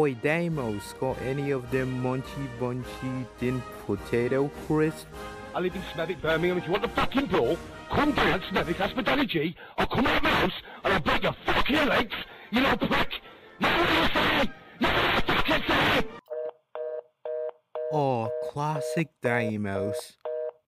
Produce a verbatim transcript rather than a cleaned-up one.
Oi, Damos, got any of them munchy bunchy tin potato crisps? I live in Smethwick, Birmingham. If you want the fucking brawl, come down Smethwick Hospitality. I'll come out my house and I'll break your fucking legs, you little prick. Know what I say? Know what I fucking say? Oh, classic Damos.